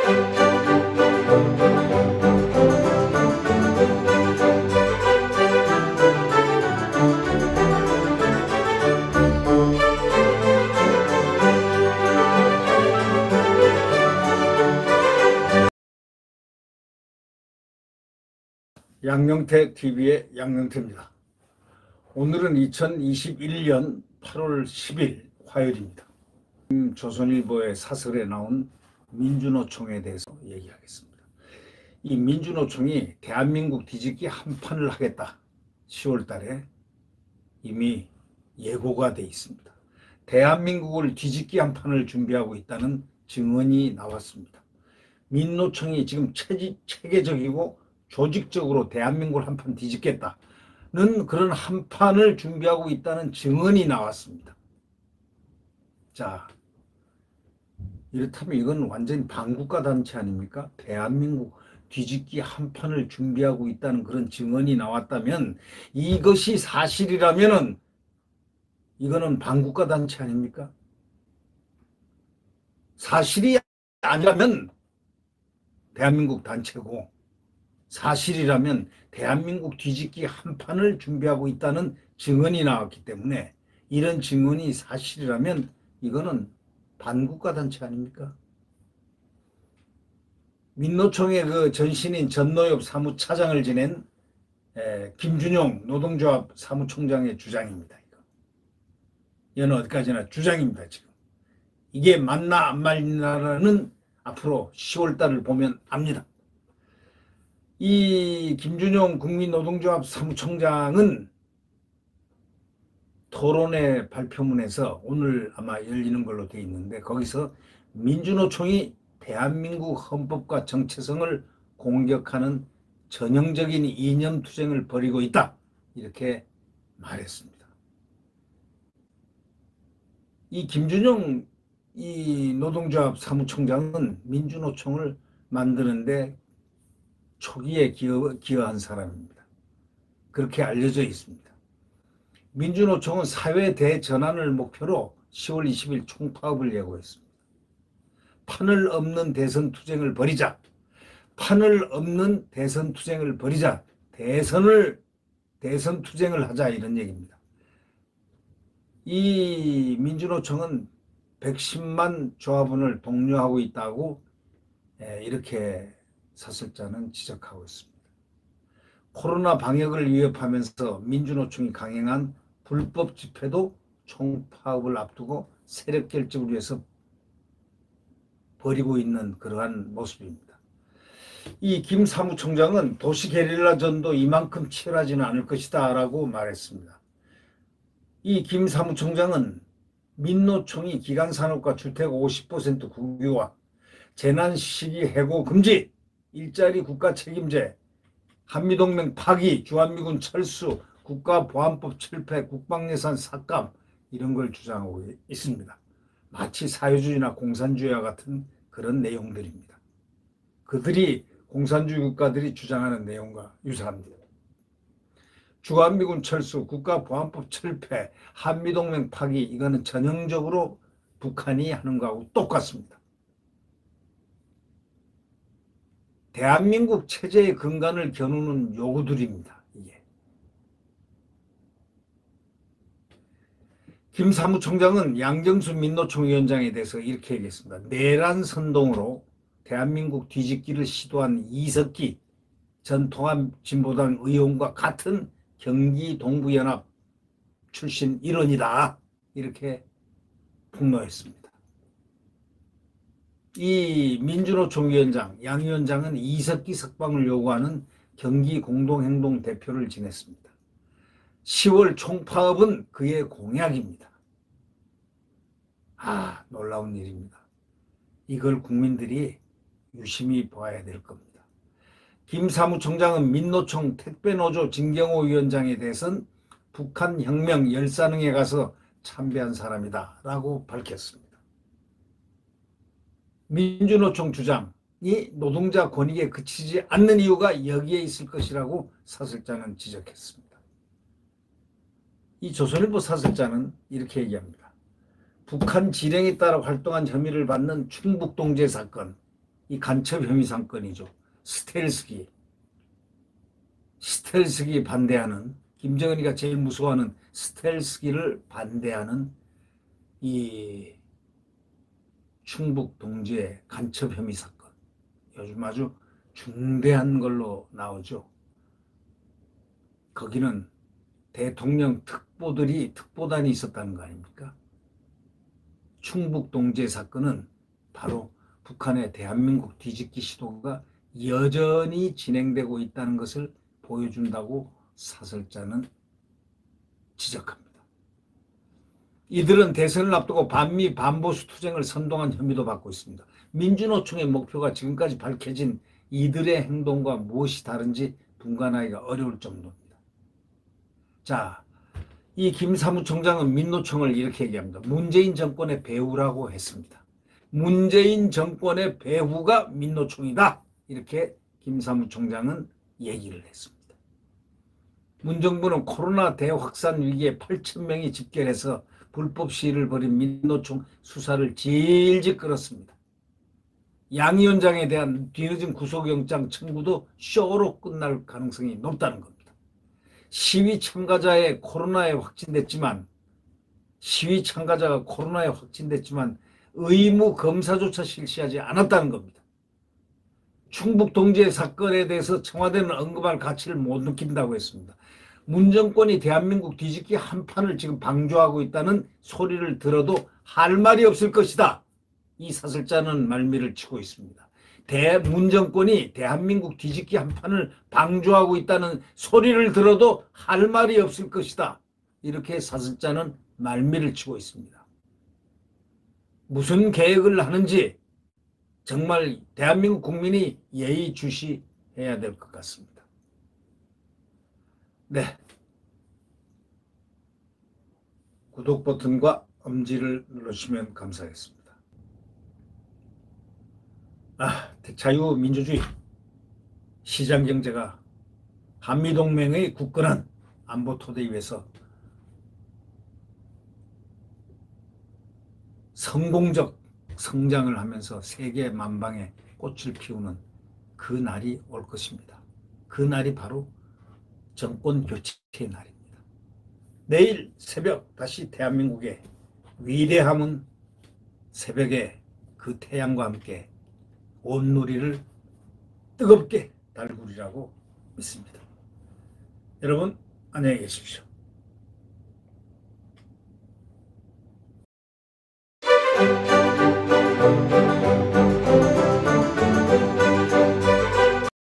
양영태 TV의 양영태입니다. 오늘은 2021년 8월 10일 화요일입니다. 조선일보의 사설에 나온 민주노총에 대해서 얘기하겠습니다. 이 민주노총이 대한민국 뒤집기 한판을 하겠다. 10월 달에 이미 예고가 돼 있습니다. 대한민국을 뒤집기 한판을 준비하고 있다는 증언이 나왔습니다. 민노총이 지금 체계적이고 조직적으로 대한민국을 한판 뒤집겠다는 그런 한판을 준비하고 있다는 증언이 나왔습니다. 자, 이렇다면 이건 완전히 반국가 단체 아닙니까? 대한민국 뒤집기 한판을 준비하고 있다는 그런 증언이 나왔다면, 이것이 사실이라면은 이거는 반국가 단체 아닙니까? 사실이 아니라면 대한민국 단체고, 사실이라면 대한민국 뒤집기 한판을 준비하고 있다는 증언이 나왔기 때문에, 이런 증언이 사실이라면 이거는 반국가 단체 아닙니까? 민노총의 그 전신인 전노엽 사무차장을 지낸 김준용 노동조합 사무총장의 주장입니다. 이건 어디까지나 주장입니다. 지금 이게 맞나 안 맞나라는 앞으로 10월 달을 보면 압니다. 이 김준용 국민노동조합 사무총장은 토론회 발표문에서 오늘 아마 열리는 걸로 되어 있는데, 거기서 민주노총이 대한민국 헌법과 정체성을 공격하는 전형적인 이념투쟁을 벌이고 있다, 이렇게 말했습니다. 이 김준용 이 노동조합 사무총장은 민주노총을 만드는데 초기에 기여한 사람입니다. 그렇게 알려져 있습니다. 민주노총은 사회 대전환을 목표로 10월 20일 총파업을 예고했습니다. 판을 없는 대선 투쟁을 벌이자. 판을 없는 대선 투쟁을 벌이자. 대선 투쟁을 하자, 이런 얘기입니다. 이 민주노총은 110만 조합원을 독려하고 있다고 이렇게 사설자는 지적하고 있습니다. 코로나 방역을 위협하면서 민주노총이 강행한 불법 집회도 총파업을 앞두고 세력 결집을 위해서 벌이고 있는 그러한 모습입니다. 이 김 사무총장은 도시 게릴라전도 이만큼 치열하지는 않을 것이다 라고 말했습니다. 이 김 사무총장은 민노총이 기간산업과 주택 50% 국유화, 재난시기 해고 금지, 일자리 국가 책임제, 한미동맹 파기, 주한미군 철수, 국가보안법 철폐, 국방예산 삭감, 이런 걸 주장하고 있습니다. 마치 사회주의나 공산주의와 같은 그런 내용들입니다. 그들이 공산주의 국가들이 주장하는 내용과 유사합니다. 주한미군 철수, 국가보안법 철폐, 한미동맹 파기, 이거는 전형적으로 북한이 하는 거하고 똑같습니다. 대한민국 체제의 근간을 겨누는 요구들입니다. 이게. 김 사무총장은 양정수 민노총 위원장에 대해서 이렇게 얘기했습니다. 내란 선동으로 대한민국 뒤집기를 시도한 이석기 전 통합진보당 의원과 같은 경기 동부연합 출신 일원이다, 이렇게 폭로했습니다. 이 민주노총 위원장, 양 위원장은 이석기 석방을 요구하는 경기 공동행동 대표를 지냈습니다. 10월 총파업은 그의 공약입니다. 놀라운 일입니다. 이걸 국민들이 유심히 봐야 될 겁니다. 김 사무총장은 민노총 택배노조 진경호 위원장에 대해서는 북한 혁명 열사능에 가서 참배한 사람이다 라고 밝혔습니다. 민주노총 주장이 노동자 권익에 그치지 않는 이유가 여기에 있을 것이라고 사설자는 지적했습니다. 이 조선일보 사설자는 이렇게 얘기합니다. 북한 지령에 따라 활동한 혐의를 받는 충북동제 사건, 이 간첩 혐의 사건이죠. 스텔스기 반대하는, 김정은이가 제일 무서워하는 스텔스기를 반대하는 이 충북 동지의 간첩 혐의 사건, 요즘 아주 중대한 걸로 나오죠. 거기는 대통령 특보단이 있었다는 거 아닙니까? 충북 동지의 사건은 바로 북한의 대한민국 뒤집기 시도가 여전히 진행되고 있다는 것을 보여준다고 사설자는 지적합니다. 이들은 대선을 앞두고 반미 반보수 투쟁을 선동한 혐의도 받고 있습니다. 민주노총의 목표가 지금까지 밝혀진 이들의 행동과 무엇이 다른지 분간하기가 어려울 정도입니다. 자, 이 김 사무총장은 민노총을 이렇게 얘기합니다. 문재인 정권의 배후라고 했습니다. 문재인 정권의 배후가 민노총이다, 이렇게 김 사무총장은 얘기를 했습니다. 문정부는 코로나 대확산 위기에 8,000명이 집결해서 불법 시위를 벌인 민노총 수사를 질질 끌었습니다. 양 위원장에 대한 뒤늦은 구속영장 청구도 쇼로 끝날 가능성이 높다는 겁니다. 시위 참가자가 코로나에 확진됐지만 의무 검사조차 실시하지 않았다는 겁니다. 충북 동지의 사건에 대해서 청와대는 언급할 가치를 못 느낀다고 했습니다. 문정권이 대한민국 뒤집기 한판을 지금 방조하고 있다는 소리를 들어도 할 말이 없을 것이다, 이 사설자는 말미를 치고 있습니다. 문정권이 대한민국 뒤집기 한판을 방조하고 있다는 소리를 들어도 할 말이 없을 것이다, 이렇게 사설자는 말미를 치고 있습니다. 무슨 계획을 하는지 정말 대한민국 국민이 예의주시해야 될 것 같습니다. 네, 구독 버튼과 엄지를 눌러주시면 감사하겠습니다. 자유민주주의 시장경제가 한미동맹의 굳건한 안보 토대 위에서 성공적 성장을 하면서 세계 만방에 꽃을 피우는 그 날이 올 것입니다. 그 날이 바로 정권 교체의 날입니다. 내일 새벽 다시 대한민국의 위대함은 새벽에 그 태양과 함께 온누리를 뜨겁게 달구리라고 믿습니다. 여러분 안녕히 계십시오.